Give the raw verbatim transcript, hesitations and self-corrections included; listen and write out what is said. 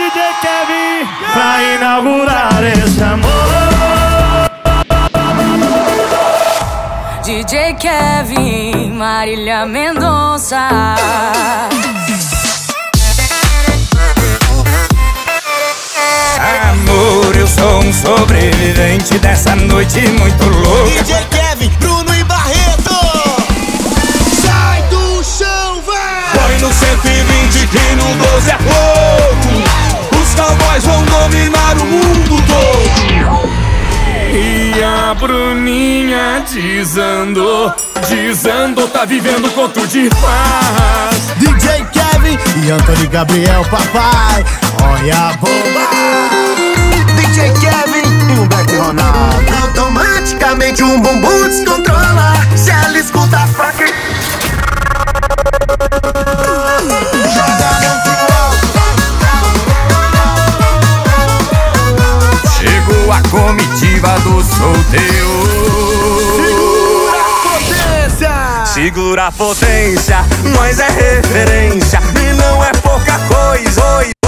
J Kevin pra inaugurar esse amor. D J Kevin, Marília Mendonça. Amor, eu sou um sobrevivente dessa noite muito louca. D J Kevin, Bruno e Barreto. Sai do chão, vai! Põe no cento e vinte que no doze é pouco. Os cowboys vão dominar o mundo todo. E a Bruninha desandou, desandou, tá vivendo conto de paz. D J Kevin e Anthony Gabriel, papai. Olha a bomba. D J Kevin e Humberto e Ronaldo. Automaticamente um bumbum descontrola. Se ela escuta a faca, joga muito alto. Chegou a comitiva do solteiro. Segura a potência. Segura a potência, nós é referência e não é pouca coisa. Oi.